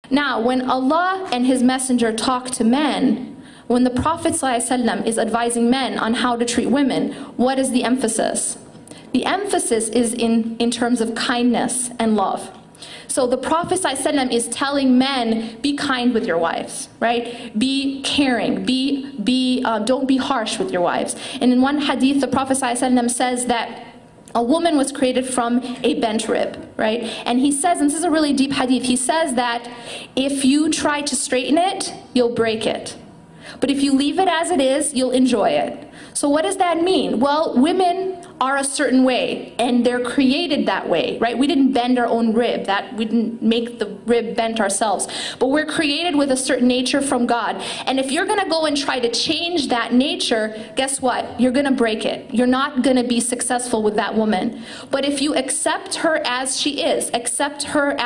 Now, when Allah and His Messenger talk to men, when the Prophet ﷺ is advising men on how to treat women, what is the emphasis? The emphasis is in terms of kindness and love. So the Prophet ﷺ is telling men, be kind with your wives, right? Be caring, don't be harsh with your wives. And in one hadith, the Prophet ﷺ says that a woman was created from a bent rib, right? And he says, and this is a really deep hadith, he says that if you try to straighten it, you'll break it. But if you leave it as it is, you'll enjoy it. So what does that mean? Well, women are a certain way, and they're created that way, right? We didn't bend our own rib. We didn't make the rib bent ourselves. But we're created with a certain nature from God. And if you're going to go and try to change that nature, guess what? You're going to break it. You're not going to be successful with that woman. But if you accept her as she is, and accept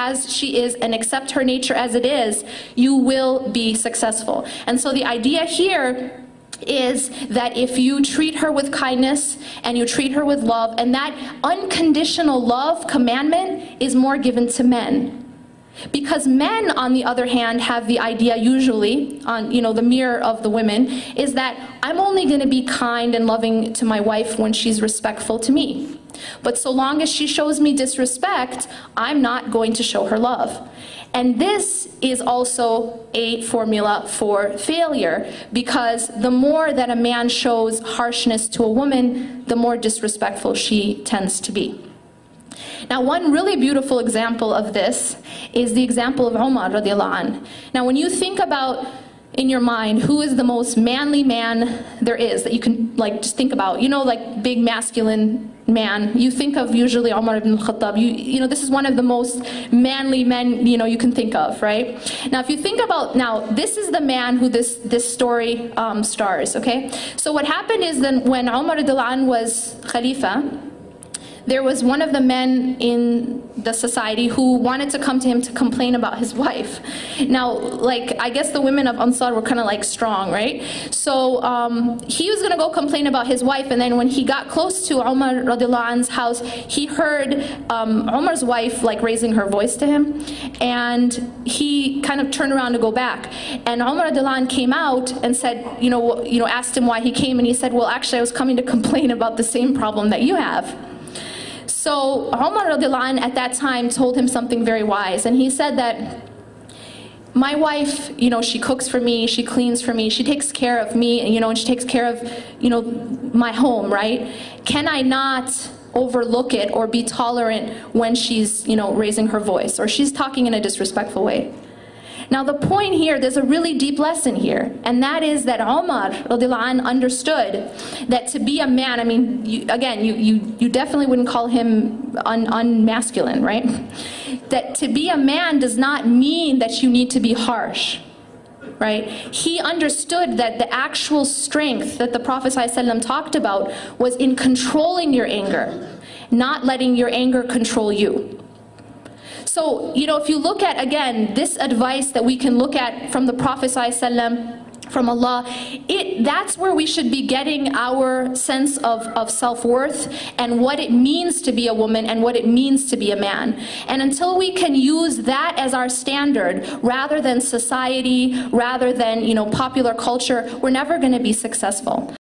her nature as it is, you will be successful. And so the idea here is that if you treat her with kindness and you treat her with love, and that unconditional love commandment is more given to men. Because men, on the other hand, have the idea usually, on the mirror of the women, is that I'm only going to be kind and loving to my wife when she's respectful to me. But so long as she shows me disrespect, I'm not going to show her love. And this is also a formula for failure, because the more that a man shows harshness to a woman, the more disrespectful she tends to be. Now, one really beautiful example of this is the example of Umar radiallahu anh. Now, when you think about in your mind who is the most manly man there is that you can just think about, big masculine man, you think of usually Umar ibn al-Khattab. This is one of the most manly men you can think of, right? Now, if you think about, this is the man who this story stars, okay? So what happened is then when Umar radiallahu anh was Khalifa, there was one of the men in the society who wanted to come to him to complain about his wife. Now, I guess the women of Ansar were kind of strong, right? So he was going to go complain about his wife, and then when he got close to Umar radiallahu anhu's house, he heard Umar's wife raising her voice to him, and he kind of turned around to go back. And Umar radiallahu anh came out and said, asked him why he came, and he said, well, actually I was coming to complain about the same problem that you have. So Umar radiallahu anh at that time told him something very wise, and he said that my wife, she cooks for me, she cleans for me, she takes care of me, and she takes care of, my home, right? Can I not overlook it or be tolerant when she's, raising her voice or she's talking in a disrespectful way? Now the point here, there's a really deep lesson here, and that is that Umar radiallahu anh understood that to be a man, I mean, you definitely wouldn't call him unmasculine, right? That to be a man does not mean that you need to be harsh, right? He understood that the actual strength that the Prophet ﷺ talked about was in controlling your anger, not letting your anger control you. So, if you look at, again, this advice that we can look at from the Prophet ﷺ, from Allah, that's where we should be getting our sense of self-worth and what it means to be a woman and what it means to be a man. And until we can use that as our standard, rather than society, rather than, popular culture, we're never going to be successful.